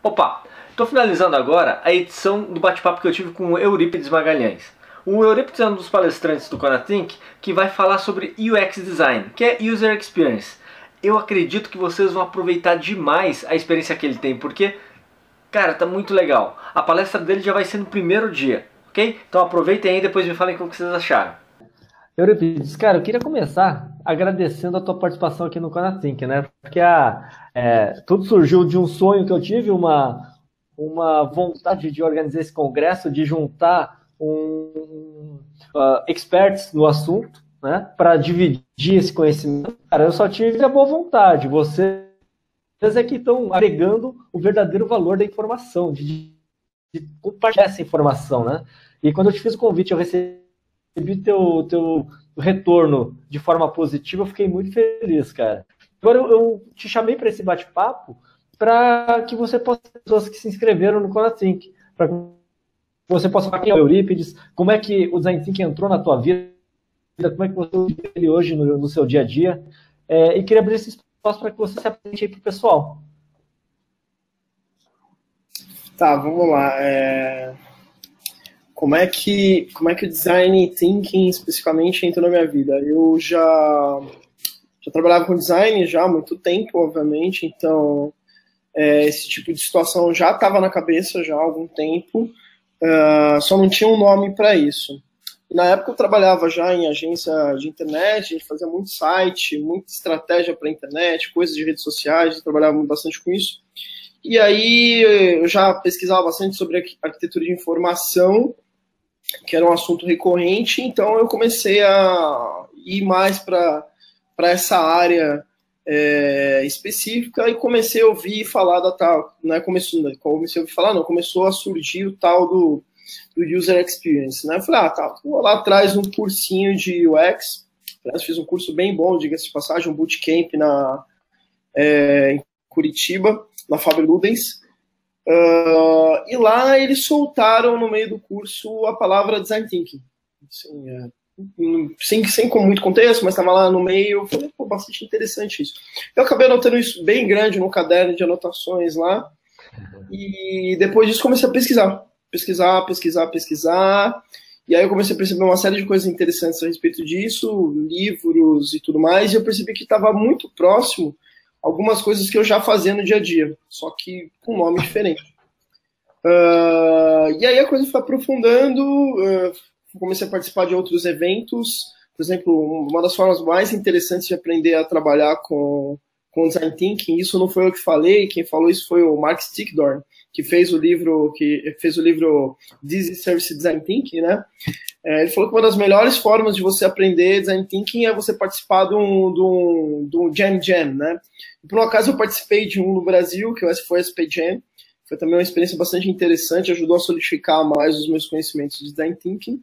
Opa, estou finalizando agora a edição do bate-papo que eu tive com o Eurípides Magalhães. O Eurípides é um dos palestrantes do Conathink que vai falar sobre UX Design, que é User Experience. Eu acredito que vocês vão aproveitar demais a experiência que ele tem, porque, cara, tá muito legal. A palestra dele já vai ser no primeiro dia, ok? Então aproveitem aí e depois me falem o que vocês acharam. Eurípides, cara, eu queria começar agradecendo a tua participação aqui no Conathink, né? Porque tudo surgiu de um sonho que eu tive, uma vontade de organizar esse congresso, de juntar experts no assunto, né? Para dividir esse conhecimento. Cara, eu só tive a boa vontade. Vocês é que estão agregando o verdadeiro valor da informação, de compartilhar essa informação, né? E quando eu te fiz o convite, eu recebi teu retorno de forma positiva, eu fiquei muito feliz, cara. Agora eu te chamei para esse bate-papo para que você possa ter pessoas que se inscreveram no Conathink, para que você possa falar quem é o Eurípides, como é que o Design Thinking entrou na tua vida, como é que você vive ele hoje no seu dia a dia, e queria abrir esse espaço para que você se apresente aí para o pessoal. Tá, vamos lá. Como é que o Design Thinking especificamente entrou na minha vida? Eu já trabalhava com design já há muito tempo, obviamente, então esse tipo de situação já estava na cabeça já há algum tempo, só não tinha um nome para isso. E na época eu trabalhava já em agência de internet, a gente fazia muito site, muita estratégia para a internet, coisas de redes sociais, eu trabalhava bastante com isso. E aí eu já pesquisava bastante sobre arquitetura de informação, que era um assunto recorrente, então eu comecei a ir mais para essa área específica e comecei a ouvir falar da tal, né, começou a surgir o tal do User Experience, né, eu falei, vou lá atrás um cursinho de UX, fiz um curso bem bom, diga-se de passagem, um bootcamp em Curitiba, na Faber Ludens, e lá eles soltaram no meio do curso a palavra Design Thinking. Assim, sem muito contexto, mas estava lá no meio, eu falei, bastante interessante isso. Eu acabei anotando isso bem grande no caderno de anotações lá, e depois disso comecei a pesquisar, e aí eu comecei a perceber uma série de coisas interessantes a respeito disso, livros e tudo mais, e eu percebi que estava muito próximo algumas coisas que eu já fazia no dia a dia, só que com nome diferente. E aí a coisa foi aprofundando, comecei a participar de outros eventos. Por exemplo, uma das formas mais interessantes de aprender a trabalhar com Design Thinking, isso não foi eu que falei, quem falou isso foi o Mark Stickdorn, que fez o livro This is Service Design Thinking, né? Ele falou que uma das melhores formas de você aprender Design Thinking é você participar de um Jam, né? E por um acaso eu participei de um no Brasil, que foi o SP Jam. Foi também uma experiência bastante interessante, ajudou a solidificar mais os meus conhecimentos de Design Thinking.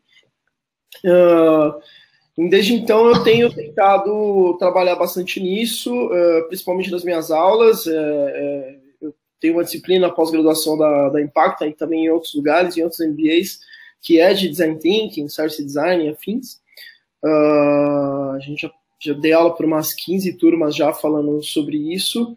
Desde então eu tenho tentado trabalhar bastante nisso, principalmente nas minhas aulas. Eu tenho uma disciplina pós-graduação da Impacta e também em outros lugares, em outros MBAs, que é de Design Thinking, Service Design e afins. A gente já dei aula por umas 15 turmas já falando sobre isso,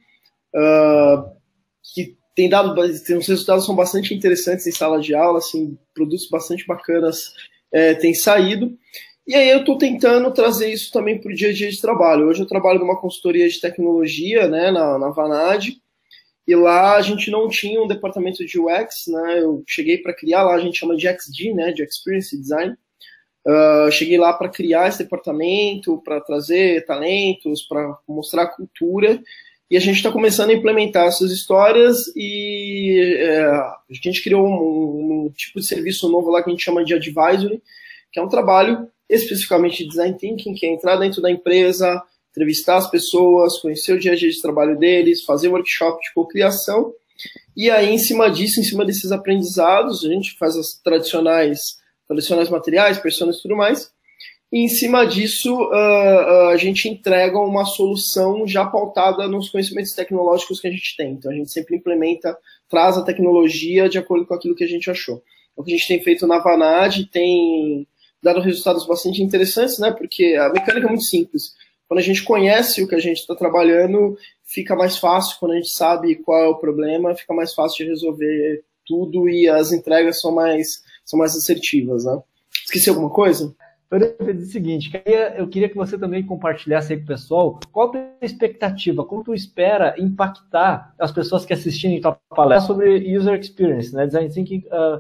que tem os resultados são bastante interessantes em sala de aula, assim, produtos bastante bacanas têm saído. E aí eu estou tentando trazer isso também para o dia a dia de trabalho. Hoje eu trabalho numa consultoria de tecnologia, né, na Vanad, e lá a gente não tinha um departamento de UX, né? Eu cheguei para criar, lá a gente chama de XD, né? De Experience Design. Cheguei lá para criar esse departamento, para trazer talentos, para mostrar a cultura. E a gente está começando a implementar essas histórias e a gente criou um tipo de serviço novo lá que a gente chama de Advisory, que é um trabalho especificamente de Design Thinking, que é entrar dentro da empresa, entrevistar as pessoas, conhecer o dia a dia de trabalho deles, fazer workshop de cocriação, e aí em cima disso, em cima desses aprendizados, a gente faz as tradicionais materiais, personas e tudo mais, e em cima disso a gente entrega uma solução já pautada nos conhecimentos tecnológicos que a gente tem. Então a gente sempre traz a tecnologia de acordo com aquilo que a gente achou. O que a gente tem feito na Vanad tem dado resultados bastante interessantes, né? Porque a mecânica é muito simples. Quando a gente conhece o que a gente está trabalhando, fica mais fácil quando a gente sabe qual é o problema, fica mais fácil de resolver tudo e as entregas são mais assertivas, né? Esqueci alguma coisa? Eu dizer o seguinte, eu queria que você também compartilhasse aí com o pessoal qual a tua expectativa, como tu espera impactar as pessoas que assistirem a tua palestra sobre User Experience, né? Design Thinking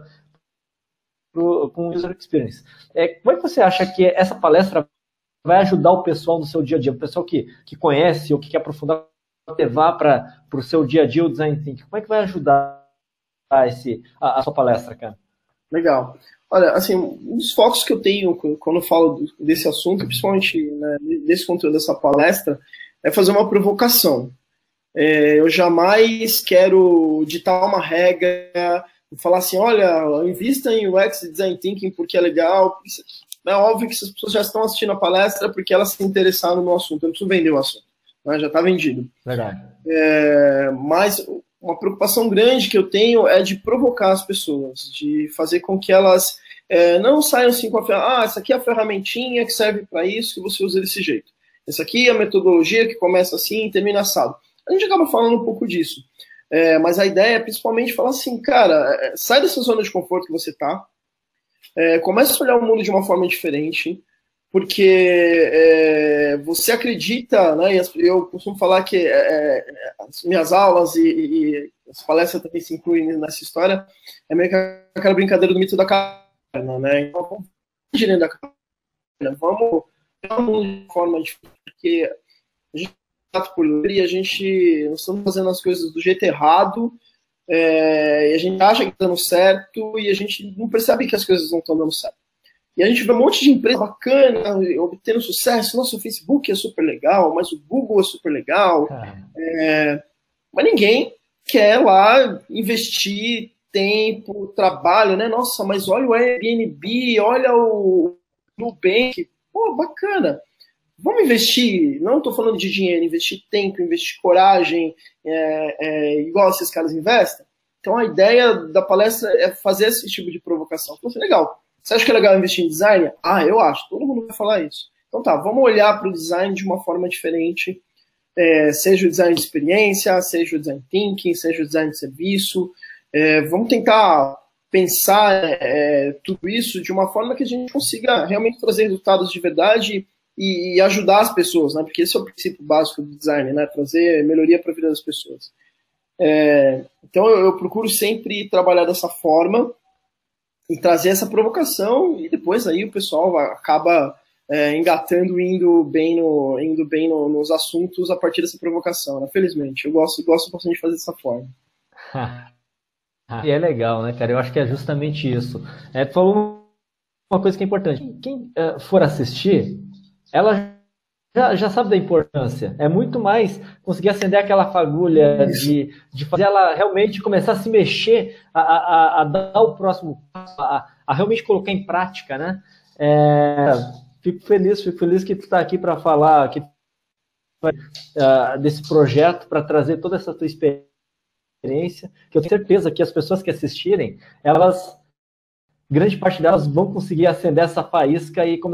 com User Experience. Como é que você acha que essa palestra vai ajudar o pessoal no seu dia a dia, o pessoal que conhece ou que quer aprofundar, levar para o seu dia a dia o Design Thinking? Como é que vai ajudar a sua palestra, cara? Legal. Olha, assim, um dos focos que eu tenho quando eu falo desse assunto, principalmente, né, desse conteúdo dessa palestra, é fazer uma provocação. Eu jamais quero ditar uma regra, falar assim, olha, invista em UX e Design Thinking porque é legal. É óbvio que essas pessoas já estão assistindo a palestra porque elas se interessaram no assunto. Eu não preciso vender o assunto, né, já está vendido. Legal. Mas uma preocupação grande que eu tenho é de provocar as pessoas, de fazer com que elas não saiam assim com essa aqui é a ferramentinha que serve para isso, que você usa desse jeito. Essa aqui é a metodologia que começa assim e termina assado. A gente acaba falando um pouco disso. Mas a ideia é principalmente falar assim, cara, sai dessa zona de conforto que você está, começa a olhar o mundo de uma forma diferente, porque você acredita, né, e eu costumo falar que as minhas aulas e as palestras também se incluem nessa história, é meio que aquela brincadeira do mito da caverna, né? Então, vamos dentro da caverna, vamos olhar o mundo de uma forma diferente, porque a gente nós estamos fazendo as coisas do jeito errado, e a gente acha que está dando certo e a gente não percebe que as coisas não estão dando certo. E a gente vê um monte de empresa bacana obtendo sucesso. Nossa, o Facebook é super legal, mas o Google é super legal. Mas ninguém quer lá investir tempo, trabalho, né? Nossa, mas olha o Airbnb, olha o Nubank. Pô, bacana. Vamos investir, não estou falando de dinheiro, investir tempo, investir coragem, igual esses caras investem. Então a ideia da palestra é fazer esse tipo de provocação. Então, assim, legal. Você acha que é legal investir em design? Eu acho. Todo mundo vai falar isso. Então tá, vamos olhar para o design de uma forma diferente. Seja o design de experiência, seja o design thinking, seja o design de serviço. Vamos tentar pensar tudo isso de uma forma que a gente consiga realmente trazer resultados de verdade e ajudar as pessoas, né? Porque esse é o princípio básico do design, né? Trazer melhoria para a vida das pessoas. Então eu procuro sempre trabalhar dessa forma e trazer essa provocação, e depois aí o pessoal acaba engatando, indo bem nos assuntos a partir dessa provocação, né? Felizmente, eu gosto bastante de fazer dessa forma. E é legal, né, cara? Eu acho que é justamente isso. Tu falou uma coisa que é importante. Quem for assistir, ela já sabe da importância. É muito mais conseguir acender aquela fagulha de fazer ela realmente começar a se mexer, a dar o próximo passo, a realmente colocar em prática, né? Fico feliz que tu está aqui para falar desse projeto, para trazer toda essa tua experiência, que eu tenho certeza que as pessoas que assistirem, grande parte delas vão conseguir acender essa faísca e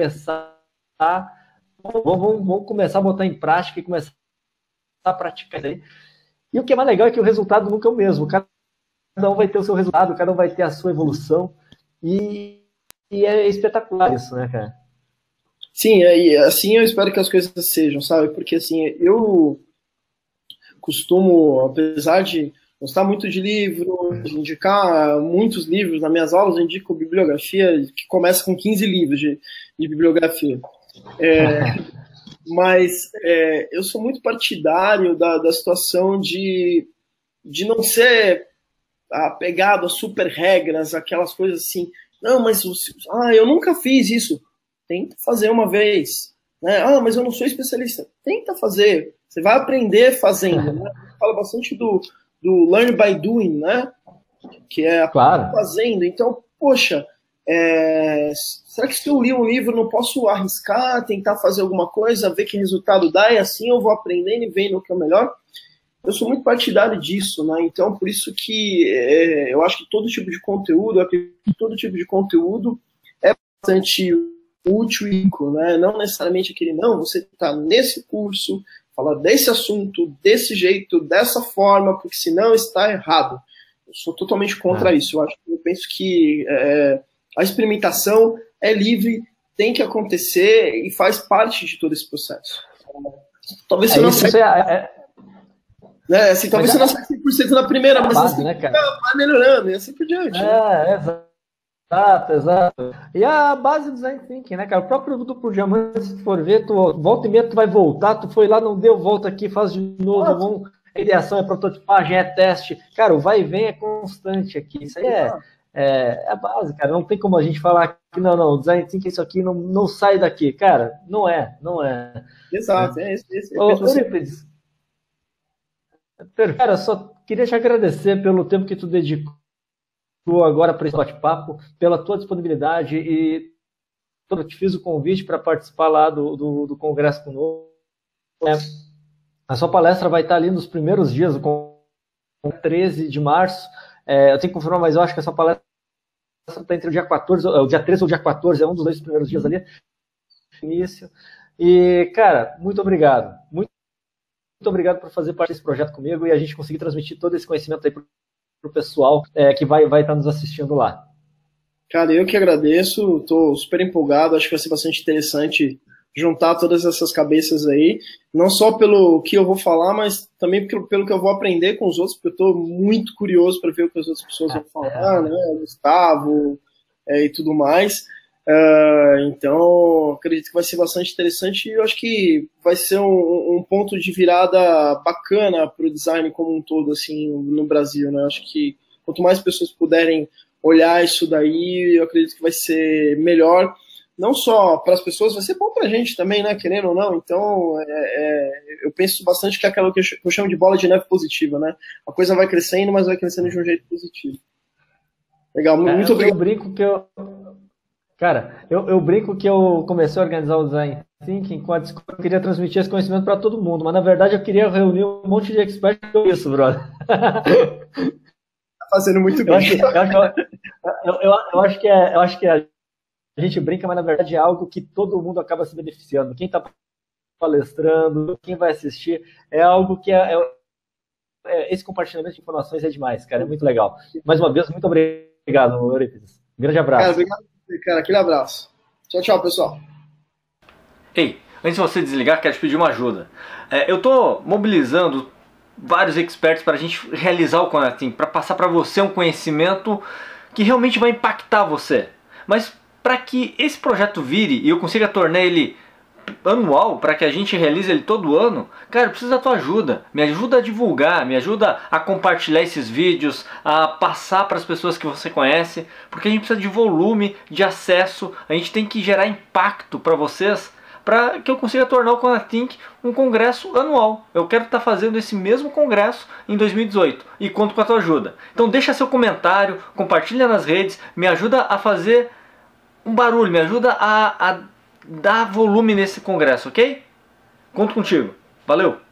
vão começar a botar em prática e começar a praticar isso aí. E o que é mais legal é que o resultado nunca é o mesmo. Cada um vai ter o seu resultado, cada um vai ter a sua evolução. E é espetacular isso, né, cara? Sim, assim eu espero que as coisas sejam, sabe? Porque assim, eu costumo, apesar de gostar muito de livro, de indicar muitos livros nas minhas aulas, eu indico bibliografia que começa com 15 livros de bibliografia. Mas eu sou muito partidário da situação de não ser apegado a super regras, aquelas coisas assim, não, mas eu nunca fiz isso. Tenta fazer uma vez, né? Mas eu não sou especialista. Tenta fazer, você vai aprender fazendo, né? Fala bastante do learn by doing, né? Que é claro. Fazendo. Então, poxa, será que se eu li um livro não posso arriscar, tentar fazer alguma coisa, ver que resultado dá, e assim eu vou aprendendo e vendo o que é melhor? Eu sou muito partidário disso, né? Então, por isso que eu acho que todo tipo de conteúdo é bastante útil e rico, né? Não necessariamente aquele, não, você está nesse curso, falar desse assunto, desse jeito, dessa forma, porque senão está errado. Eu sou totalmente contra isso. Eu penso que a experimentação é livre, tem que acontecer e faz parte de todo esse processo. Talvez você não saiba. Talvez você não saiba 100% na primeira, mas base, você né, cara? vai melhorando e assim por diante. Exato. E a base do design thinking, né, cara? O próprio duplo diamante, se tu for ver, tu volta e meia, tu vai voltar, tu foi lá, não deu, volta aqui, faz de novo, a ideação é prototipagem, é teste. Cara, o vai e vem é constante aqui. Isso aí é a base, cara. Não tem como a gente falar que não, o design thinking, isso aqui não sai daqui. Cara, não é. Exato, Eurípides, cara, só queria te agradecer pelo tempo que tu dedicou agora para esse bate-papo, pela tua disponibilidade e eu te fiz o convite para participar lá do congresso conosco. A sua palestra vai estar ali nos primeiros dias, do 13 de março. Eu tenho que confirmar, mas eu acho que essa palestra está entre o dia 14, o dia 13 ou o dia 14, é um dos 2 primeiros dias ali, início. E, cara, muito obrigado. Muito obrigado por fazer parte desse projeto comigo e a gente conseguir transmitir todo esse conhecimento aí para o pessoal que vai estar nos assistindo lá. Cara, eu que agradeço, estou super empolgado, acho que vai ser bastante interessante juntar todas essas cabeças aí, não só pelo que eu vou falar, mas também pelo que eu vou aprender com os outros, porque eu estou muito curioso para ver o que as outras pessoas vão falar, né, Gustavo e tudo mais. Então, acredito que vai ser bastante interessante e eu acho que vai ser um ponto de virada bacana para o design como um todo, assim, no Brasil, né? Acho que quanto mais pessoas puderem olhar isso daí, eu acredito que vai ser melhor, não só para as pessoas, vai ser bom para a gente também, né? Querendo ou não. Então, eu penso bastante que é aquela que eu chamo de bola de neve positiva, né? A coisa vai crescendo, mas vai crescendo de um jeito positivo. Legal, muito obrigado. Eu brinco que eu comecei a organizar o Design Thinking com a desculpa que eu queria transmitir esse conhecimento para todo mundo, mas na verdade eu queria reunir um monte de experts com isso, brother. Tá fazendo muito bem. Eu acho que a gente brinca, mas na verdade é algo que todo mundo acaba se beneficiando. Quem está palestrando, quem vai assistir, é algo que esse compartilhamento de informações é demais, cara, é muito legal. Mais uma vez, muito obrigado, Eurípides. Grande abraço. Cara, obrigado. Cara, aquele abraço. Tchau, pessoal. Ei, antes de você desligar, quero te pedir uma ajuda. Eu estou mobilizando vários experts para a gente realizar o Conathink, para passar para você um conhecimento que realmente vai impactar você. Mas para que esse projeto vire e eu consiga tornar ele anual, para que a gente realize ele todo ano, cara, eu preciso da tua ajuda. Me ajuda a divulgar, me ajuda a compartilhar esses vídeos, a passar para as pessoas que você conhece, porque a gente precisa de volume, de acesso, a gente tem que gerar impacto para vocês, para que eu consiga tornar o Conathink um congresso anual. Eu quero estar fazendo esse mesmo congresso em 2018 e conto com a tua ajuda. Então deixa seu comentário, compartilha nas redes, me ajuda a fazer um barulho, me ajuda a dar volume nesse congresso, ok? Conto contigo. Valeu!